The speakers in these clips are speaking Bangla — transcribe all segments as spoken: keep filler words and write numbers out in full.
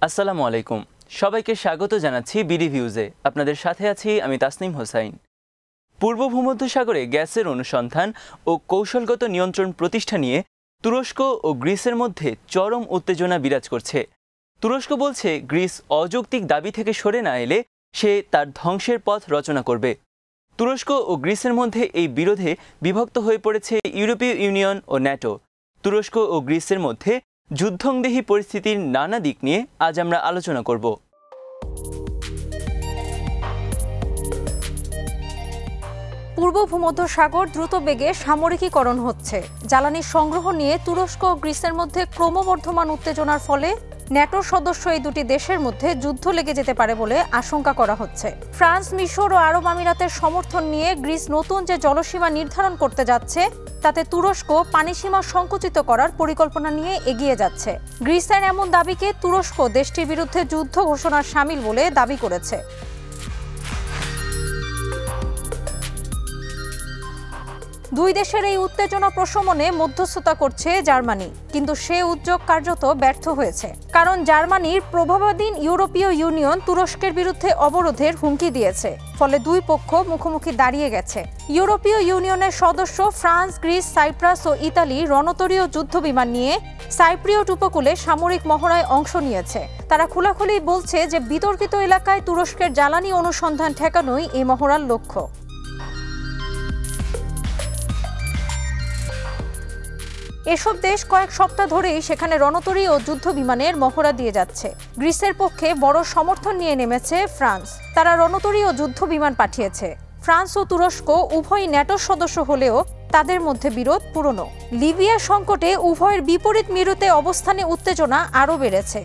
আসসালামু আলাইকুম, সবাইকে স্বাগত জানাচ্ছি বিডি ভিউজে। আপনাদের সাথে আছি আমি তাসনিম হোসাইন। পূর্ব ভূমধ্যসাগরে গ্যাসের অনুসন্ধান ও কৌশলগত নিয়ন্ত্রণ প্রতিষ্ঠা নিয়ে তুরস্ক ও গ্রিসের মধ্যে চরম উত্তেজনা বিরাজ করছে। তুরস্ক বলছে গ্রিস অযৌক্তিক দাবি থেকে সরে না এলে সে তার ধ্বংসের পথ রচনা করবে। তুরস্ক ও গ্রিসের মধ্যে এই বিরোধে বিভক্ত হয়ে পড়েছে ইউরোপীয় ইউনিয়ন ও ন্যাটো। তুরস্ক ও গ্রিসের মধ্যে যুদ্ধংদেহী পরিস্থিতির নানা দিক নিয়ে আজ আমরা আলোচনা করব। পূর্ব ভূমধ্যসাগর দ্রুত বেগে সামরিকীকরণ হচ্ছে। জ্বালানি সংগ্রহ নিয়ে তুরস্ক ও গ্রিসের মধ্যে ক্রমবর্ধমান উত্তেজনার ফলে ন্যাটোর সদস্য এই দুটি দেশের মধ্যে যুদ্ধ লেগে যেতে পারে বলে আশঙ্কা করা হচ্ছে। ফ্রান্স, মিশর ও আরব আমিরাতের সমর্থন নিয়ে গ্রিস নতুন যে জলসীমা নির্ধারণ করতে যাচ্ছে তাতে তুরস্ক পানিসীমা সংকুচিত করার পরিকল্পনা নিয়ে এগিয়ে যাচ্ছে। গ্রিসের এমন দাবিকে তুরস্ক দেশটির বিরুদ্ধে যুদ্ধ ঘোষণার শামিল বলে দাবি করেছে। দুই দেশের এই উত্তেজনা প্রশমনে মধ্যস্থতা করছে জার্মানি, কিন্তু সে উদ্যোগ কার্যত ব্যর্থ হয়েছে। কারণ জার্মানির প্রভাবাধীন ইউরোপীয় ইউনিয়ন তুরস্কের বিরুদ্ধে অবরোধের হুমকি দিয়েছে, ফলে দুই পক্ষ মুখোমুখি দাঁড়িয়ে গেছে। ইউরোপীয় ইউনিয়নের সদস্য ফ্রান্স, গ্রিস, সাইপ্রাস ও ইতালি রণতরীয় যুদ্ধবিমান নিয়ে সাইপ্রিয়ট উপকূলে সামরিক মহড়ায় অংশ নিয়েছে। তারা খোলাখুলি বলছে যে বিতর্কিত এলাকায় তুরস্কের জ্বালানি অনুসন্ধান ঠেকানোই এই মহড়ার লক্ষ্য। এসব দেশ কয়েক সপ্তাহ ধরেই সেখানে রণতরী ও যুদ্ধ বিমানের মহড়া দিয়ে যাচ্ছে। গ্রিসের পক্ষে বড় সমর্থন নিয়ে নেমেছে ফ্রান্স। তারা রণতরী ও যুদ্ধ বিমান পাঠিয়েছে। ফ্রান্স ও তুরস্ক উভয়ই ন্যাটোর সদস্য হলেও তাদের মধ্যে বিরোধ পুরনো। লিবিয়া সংকটে উভয়ের বিপরীত মেরুতে অবস্থানে উত্তেজনা আরও বেড়েছে।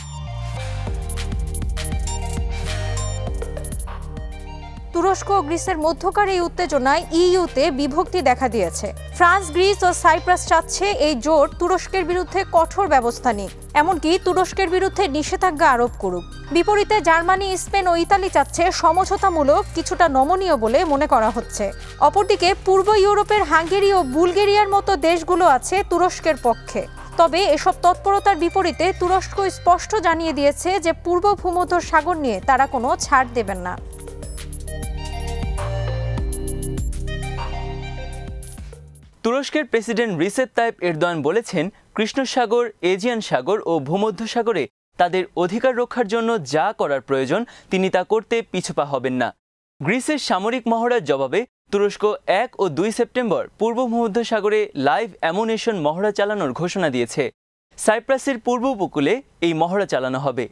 তুরস্ক ও গ্রিসের মধ্যকার এই উত্তেজনায় ইইউতে বিভক্তি দেখা দিয়েছে। ফ্রান্স, গ্রিস ও সাইপ্রাস চাচ্ছে এই জোট তুরস্কের বিরুদ্ধে কঠোর ব্যবস্থা নিক, এমনকি তুরস্কের বিরুদ্ধে নিষেধাজ্ঞা আরোপ করুক। বিপরীতে জার্মানি, স্পেন ও ইতালি চাচ্ছে সমঝোতামূলক কিছুটা নমনীয় বলে মনে করা হচ্ছে। অপরদিকে পূর্ব ইউরোপের হাঙ্গেরি ও বুলগেরিয়ার মতো দেশগুলো আছে তুরস্কের পক্ষে। তবে এসব তৎপরতার বিপরীতে তুরস্ক স্পষ্ট জানিয়ে দিয়েছে যে পূর্ব ভূমধ্যসাগর নিয়ে তারা কোনো ছাড় দেবেন না। তুরস্কের প্রেসিডেন্ট রিসেপ তাইপ এরদোয়ান বলেছেন, কৃষ্ণ সাগর, এজিয়ান সাগর ও ভূমধ্যসাগরে তাদের অধিকার রক্ষার জন্য যা করার প্রয়োজন তিনি তা করতে পিছুপা হবেন না। গ্রিসের সামরিক মহড়ার জবাবে তুরস্ক এক ও দুই সেপ্টেম্বর পূর্ব ভূমধ্যসাগরে লাইভ অ্যামুনেশন মহড়া চালানোর ঘোষণা দিয়েছে। সাইপ্রাসের পূর্ব উপকূলে এই মহড়া চালানো হবে।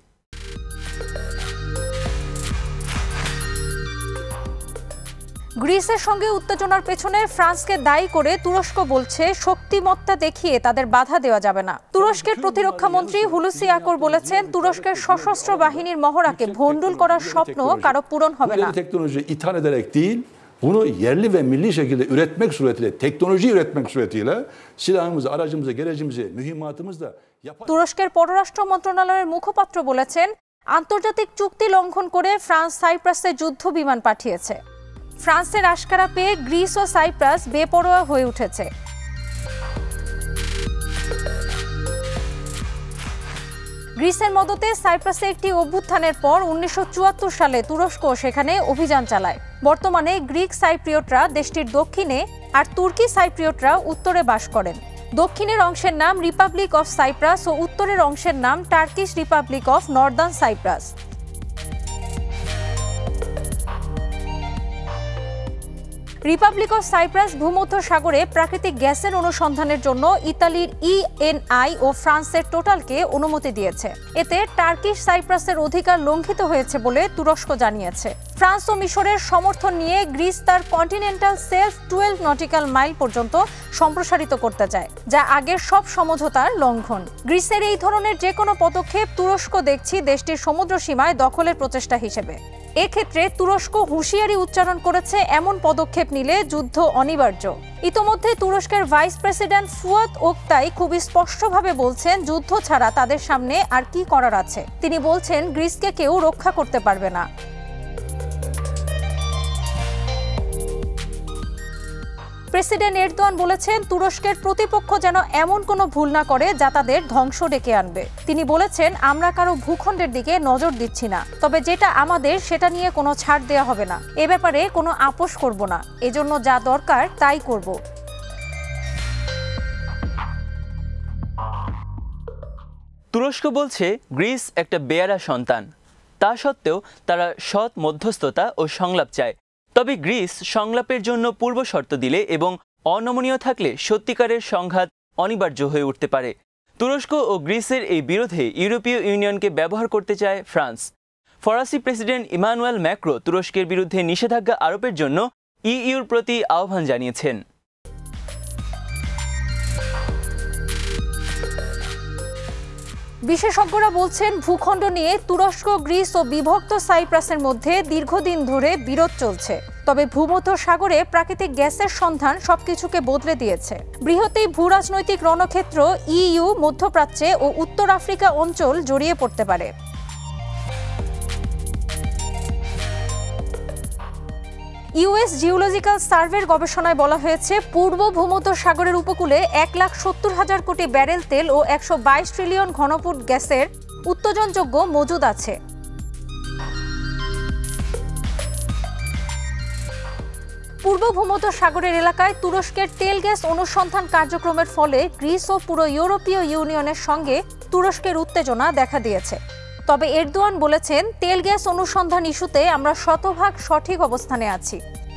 গ্রিসের সঙ্গে উত্তেজনার পেছনে ফ্রান্সকে দায়ী করে তুরস্ক বলছে শক্তিমত্তা দেখিয়ে তাদের বাধা দেওয়া যাবে না। তুরস্কের প্রতিরক্ষা মন্ত্রী হুলুসি আকর বলেছেন, তুরস্কের সশস্ত্র বাহিনীর মহড়াকে ভণ্ডুল করার স্বপ্ন কারো পূরণ হবে না। Teknoloji ithal ederek değil, bunu yerli ve milli şekilde üretmek suretiyle, teknoloji üretmek suretiyle silahımızı, aracımızı, gerecimizi, mühimmatımızla yapar. তুরস্কের পররাষ্ট্র মন্ত্রণালয়ের মুখপাত্র বলেছেন, আন্তর্জাতিক চুক্তি লঙ্ঘন করে ফ্রান্স সাইপ্রাসে যুদ্ধ বিমান পাঠিয়েছে। ফ্রান্সের আশকারা পেয়ে গ্রিস ও সাইপ্রাস বেপরোয়া হয়ে উঠেছে। গ্রিসের মদতে সাইপ্রাসে একটি অভ্যুত্থানের পর উনিশশো চুয়াত্তর সালে তুরস্ক সেখানে অভিযান চালায়। বর্তমানে গ্রিক সাইপ্রিয়টরা দেশটির দক্ষিণে আর তুর্কি সাইপ্রিয়টরা উত্তরে বাস করেন। দক্ষিণের অংশের নাম রিপাবলিক অফ সাইপ্রাস ও উত্তরের অংশের নাম Turkish Republic of Northern Cyprus. Republic of Cyprus ভূমধ্যসাগরে প্রাকৃতিক গ্যাসের অনুসন্ধানের জন্য ইতালির ইএনআই ও ফ্রান্সের টোটালকে অনুমতি দিয়েছে। এতে টার্কিশ সাইপ্রাসের অধিকার লঙ্ঘিত হয়েছে বলে তুরস্ক জানিয়েছে। ফ্রান্স ও মিশরের সমর্থন নিয়ে গ্রিস তার continental shelf twelve nautical mile পর্যন্ত সম্প্রসারিত করতে চায়, যা আগের সব সমঝোতার লঙ্ঘন। গ্রিসের এই ধরনের যে কোনো পদক্ষেপ তুরস্ক দেখছি দেশটির সমুদ্র সীমায় দখলের প্রচেষ্টা হিসেবে। এক্ষেত্রে তুরস্ক হুঁশিয়ারি উচ্চারণ করেছে, এমন পদক্ষেপ নিলে যুদ্ধ অনিবার্য। ইতোমধ্যে তুরস্কের ভাইস প্রেসিডেন্ট ফুয়াদ ওকতাই খুব স্পষ্টভাবে বলছেন, যুদ্ধ ছাড়া তাদের সামনে আর কি করার আছে। তিনি বলছেন, গ্রিসকে কেউ রক্ষা করতে পারবে না। প্রেসিডেন্ট এরদোয়ান বলেছেন তুরস্কের প্রতিপক্ষ যেন এমন কোনো ভুল না করে যা তাদের ধ্বংস ডেকে আনবে। তিনি বলেছেন, আমরা কারো ভূখণ্ডের দিকে নজর দিচ্ছি না, তবে যেটা আমাদের সেটা নিয়ে কোনো ছাড় দেওয়া হবে না। এ ব্যাপারে কোনো আপোষ করব না, এজন্য যা দরকার তাই করব। তুরস্ক বলছে গ্রিস একটা বেয়ারা সন্তান, তা সত্ত্বেও তারা সৎ মধ্যস্থতা ও সংলাপ চায়। তবে গ্রিস সংলাপের জন্য পূর্ব শর্ত দিলে এবং অনমনীয় থাকলে সত্যিকারের সংঘাত অনিবার্য হয়ে উঠতে পারে। তুরস্ক ও গ্রিসের এই বিরোধে ইউরোপীয় ইউনিয়নকে ব্যবহার করতে চায় ফ্রান্স। ফরাসি প্রেসিডেন্ট ইমানুয়েল ম্যাক্রো তুরস্কের বিরুদ্ধে নিষেধাজ্ঞা আরোপের জন্য ইইউর প্রতি আহ্বান জানিয়েছেন। বিশেষজ্ঞরা বলছেন, ভূখণ্ড নিয়ে তুরস্ক, গ্রিস ও বিভক্ত সাইপ্রাসের মধ্যে দীর্ঘদিন ধরে বিরোধ চলছে। তবে ভূমধ্য সাগরে প্রাকৃতিক গ্যাসের সন্ধান সবকিছুকে বদলে দিয়েছে। বৃহৎ এই ভূরাজনৈতিক রণক্ষেত্র ইইউ, মধ্যপ্রাচ্যে ও উত্তর আফ্রিকা অঞ্চল জড়িয়ে পড়তে পারে। ইউএস জিওলজিক্যাল সার্ভের গবেষণায় বলা হয়েছে, পূর্ব ভূমধ্য সাগরের উপকূলে এক লাখ সত্তর হাজার কোটি ব্যারেল তেল ও একশো বাইশ ট্রিলিয়ন ঘনফুট গ্যাসের উত্তোলনযোগ্য মজুদ আছে। পূর্ব ভূমধ্য সাগরের এলাকায় তুরস্কের তেল গ্যাস অনুসন্ধান কার্যক্রমের ফলে গ্রিস ও পুরো ইউরোপীয় ইউনিয়নের সঙ্গে তুরস্কের উত্তেজনা দেখা দিয়েছে। তবে এরদোয়ান বলেছেন, তেল গ্যাস অনুসন্ধান ইস্যুতে আমরা শতভাগ সঠিক অবস্থানে আছি।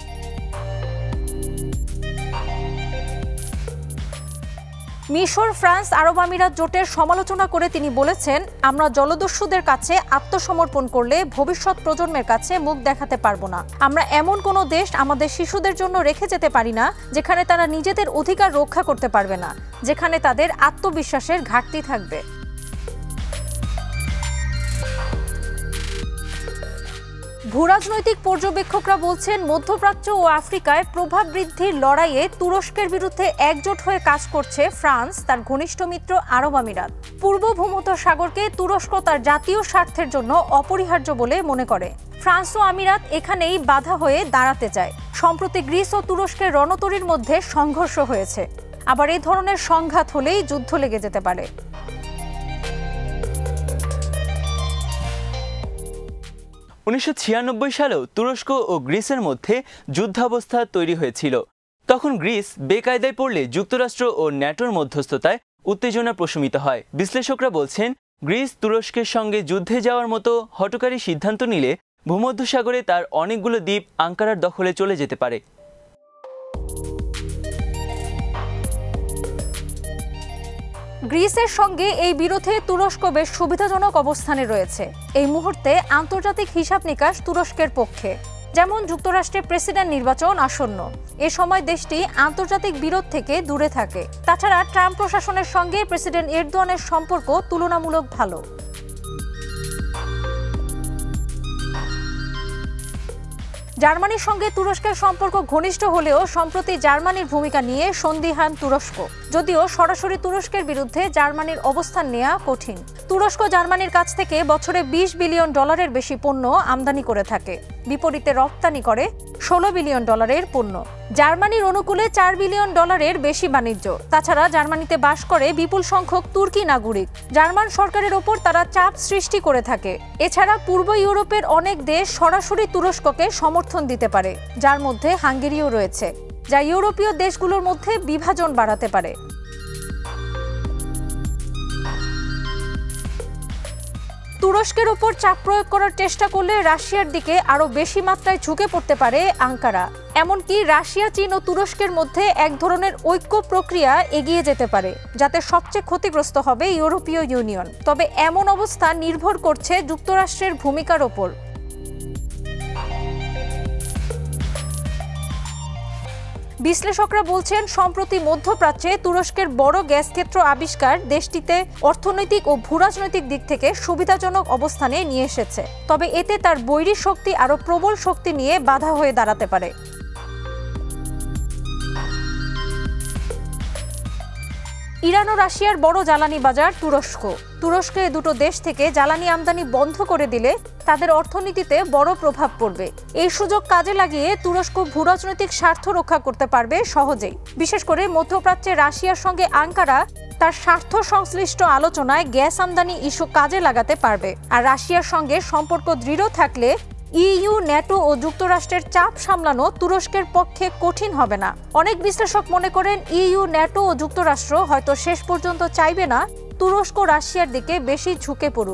মিশর, ফ্রান্স, আরব আমিরাত জোটের সমালোচনা করে তিনি বলেছেন, আমরা জলদস্যুদের কাছে আত্মসমর্পণ করলে ভবিষ্যৎ প্রজন্মের কাছে মুখ দেখাতে পারবো না। আমরা এমন কোনো দেশ আমাদের শিশুদের জন্য রেখে যেতে পারি না যেখানে তারা নিজেদের অধিকার রক্ষা করতে পারবে না, যেখানে তাদের আত্মবিশ্বাসের ঘাটতি থাকবে। ভূরাজনৈতিক পর্যবেক্ষকরা বলছেন, মধ্যপ্রাচ্য ও আফ্রিকায় প্রভাব বৃদ্ধির লড়াইয়ে তুরস্কের বিরুদ্ধে একজোট হয়ে কাজ করছে ফ্রান্স, তার ঘনিষ্ঠ মিত্র আরব আমিরাত। পূর্ব ভূমধ্য সাগরকে তুরস্ক তার জাতীয় স্বার্থের জন্য অপরিহার্য বলে মনে করে। ফ্রান্স ও আমিরাত এখানেই বাধা হয়ে দাঁড়াতে চায়। সম্প্রতি গ্রিস ও তুরস্কের রণতরীর মধ্যে সংঘর্ষ হয়েছে। আবার এই ধরনের সংঘাত হলেই যুদ্ধ লেগে যেতে পারে। উনিশশো ছিয়ানব্বই সালেও তুরস্ক ও গ্রিসের মধ্যে যুদ্ধাবস্থা তৈরি হয়েছিল। তখন গ্রিস বেকায়দায় পড়লে যুক্তরাষ্ট্র ও ন্যাটোর মধ্যস্থতায় উত্তেজনা প্রশমিত হয়। বিশ্লেষকরা বলছেন, গ্রিস তুরস্কের সঙ্গে যুদ্ধে যাওয়ার মতো হঠকারী সিদ্ধান্ত নিলে ভূমধ্যসাগরে তার অনেকগুলো দ্বীপ আঙ্কারার দখলে চলে যেতে পারে। গ্রিসের সঙ্গে এই বিরোধে তুরস্ক বেশ সুবিধাজনক অবস্থানে রয়েছে। এই মুহূর্তে আন্তর্জাতিক হিসাব নিকাশ তুরস্কের পক্ষে, যেমন যুক্তরাষ্ট্রের প্রেসিডেন্ট নির্বাচন আসন্ন। এ সময় দেশটি আন্তর্জাতিক বিরোধ থেকে দূরে থাকে। তাছাড়া ট্রাম্প প্রশাসনের সঙ্গে প্রেসিডেন্ট এরদোয়ানের সম্পর্ক তুলনামূলক ভালো। জার্মানির সঙ্গে তুরস্কের সম্পর্ক ঘনিষ্ঠ হলেও সম্প্রতি জার্মানির ভূমিকা নিয়ে সন্দিহান তুরস্ক। যদিও সরাসরি তুরস্কের বিরুদ্ধে জার্মানির অবস্থান নেওয়া কঠিন। তুরস্ক জার্মানির কাছ থেকে বছরে বিশ বিলিয়ন ডলারের বেশি পণ্য আমদানি করে থাকে, বিপরীতে রপ্তানি করে ষোলো বিলিয়ন ডলারের পণ্য। জার্মানির অনুকূলে চার বিলিয়ন ডলারের বেশি বাণিজ্য। তাছাড়া জার্মানিতে বাস করে বিপুল সংখ্যক তুর্কি নাগরিক। জার্মান সরকারের ওপর তারা চাপ সৃষ্টি করে থাকে। এছাড়া পূর্ব ইউরোপের অনেক দেশ সরাসরি তুরস্ককে সমর্থন দিতে পারে, যার মধ্যে হাঙ্গেরিও রয়েছে, যা ইউরোপীয় দেশগুলোর মধ্যে বিভাজন বাড়াতে পারে। তুরস্কের ওপর চাপ প্রয়োগ করার চেষ্টা করলে রাশিয়ার দিকে আরও বেশি মাত্রায় ঝুঁকে পড়তে পারে আঙ্কারা। এমনকি রাশিয়া, চীন ও তুরস্কের মধ্যে এক ধরনের ঐক্য প্রক্রিয়া এগিয়ে যেতে পারে, যাতে সবচেয়ে ক্ষতিগ্রস্ত হবে ইউরোপীয় ইউনিয়ন। তবে এমন অবস্থা নির্ভর করছে যুক্তরাষ্ট্রের ভূমিকার ওপর। বিশ্লেষকরা বলছেন, সম্প্রতি মধ্যপ্রাচ্যে তুরস্কের বড় গ্যাস ক্ষেত্র আবিষ্কার দেশটিতে অর্থনৈতিক ও ভূরাজনৈতিক দিক থেকে সুবিধাজনক অবস্থানে নিয়ে এসেছে। তবে এতে তার বৈরী শক্তি আরও প্রবল শক্তি নিয়ে বাধা হয়ে দাঁড়াতে পারে। ইরান ও রাশিয়ার বড় জ্বালানি বাজার তুরস্ক। তুরস্কে দুটো দেশ থেকে জ্বালানি আমদানি বন্ধ করে দিলে তাদের অর্থনীতিতে বড় প্রভাব পড়বে। এই সুযোগ কাজে লাগিয়ে তুরস্ক ভূরাজনৈতিক স্বার্থ রক্ষা করতে পারবে সহজেই। বিশেষ করে মধ্যপ্রাচ্যে রাশিয়ার সঙ্গে আঙ্কারা তার স্বার্থ সংশ্লিষ্ট আলোচনায় গ্যাস আমদানি ইস্যু কাজে লাগাতে পারবে। আর রাশিয়ার সঙ্গে সম্পর্ক দৃঢ় থাকলে ইইউ, ন্যাটো ও যুক্তরাষ্ট্রের চাপ সামলানো তুরস্কের পক্ষে কঠিন হবে না। অনেক বিশ্লেষক মনে করেন ইইউ, ন্যাটো ও যুক্তরাষ্ট্র হয়তো শেষ পর্যন্ত চাইবে না তুরস্ক রাশিয়ার দিকে বেশি ঝুঁকে পড়ুক।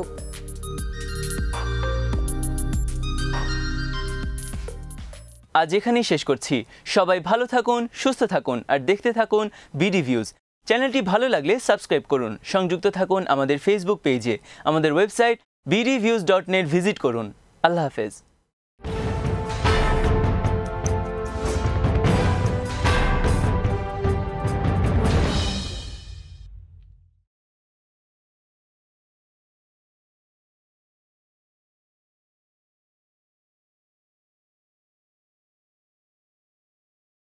আজ এখানেই শেষ করছি। সবাই ভালো থাকুন, সুস্থ থাকুন আর দেখতে থাকুন বিডি ভিউজ। চ্যানেলটি ভালো লাগলে সাবস্ক্রাইব করুন, সংযুক্ত থাকুন আমাদের ফেসবুক পেজে, আমাদের website BD views dot net visit করুন। আল্লাহ হাফেজ।